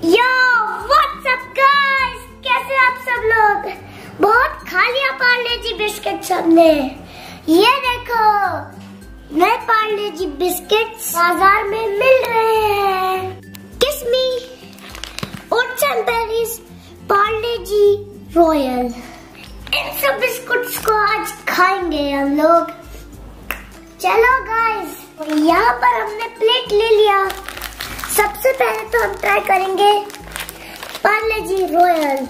Yo what's up guys, कैसे आप सब लोग। बहुत खा लिया पार्ले जी बिस्किट सबने। ये देखो नए पार्ले जी बिस्किट बाजार में मिल रहे हैं। Kismi oats and berries Parle G royal, इन सब बिस्कुट्स को आज खाएंगे हम लोग। चलो गाइस, यहाँ पर हमने प्लेट ले लिया। सबसे पहले तो हम ट्राई करेंगे पार्ले जी रॉयल।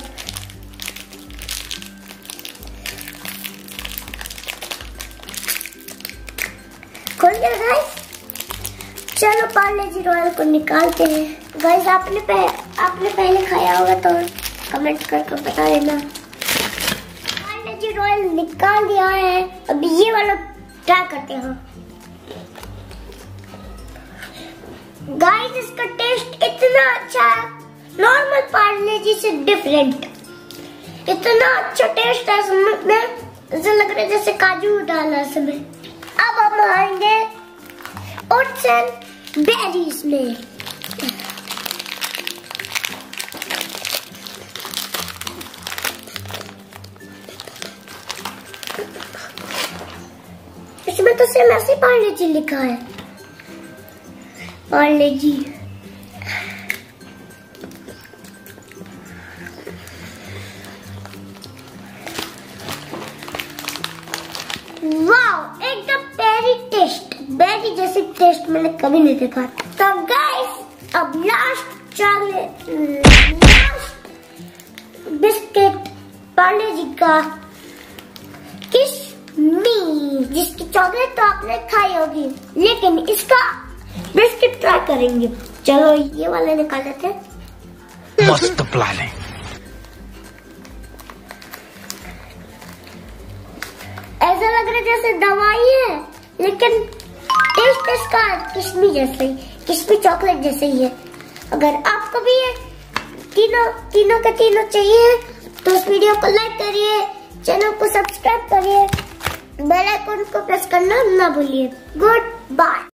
खोल गया गाइस। चलो पार्ले जी रॉयल को निकालते हैं। गाइस आपने पहले खाया होगा तो कमेंट करके बता देना। पार्ले जी रॉयल निकाल दिया है। अब ये वाला ट्राई करते हैं। गाइस इसका टेस्ट इतना अच्छा है, नॉर्मल पार्ले जी से डिफरेंट। इतना अच्छा टेस्ट है इसमें, ऐसा लग रहा है जैसे काजू डाला इसमें। अब हम आएंगे ओट्स एंड बेरीज में। इसमें तो सिर्फ ऐसे पार्ले जी लिखा है, पार्ले जी। वाव, एकदम बेरी जैसे टेस्ट मैंने कभी नहीं देखा। तो गाइस अब लास्ट बिस्किट पार्ले जी का किस्मी, जिसकी चॉकलेट तो आपने खाई होगी, लेकिन इसका बिस्किट ट्राई करेंगे। चलो ये वाले निकाल लेते हैं। मस्त प्लान है। ऐसा लग रहा है जैसे दवाई है, लेकिन टेस्ट इसका किस्मी जैसे ही, किस्मी चॉकलेट जैसे ही है। अगर आपको भी ये तीनों के तीनों चाहिए तो इस वीडियो को लाइक करिए, चैनल को सब्सक्राइब करिए, बेल आइकन को प्रेस करना ना भूलिए। Good bye.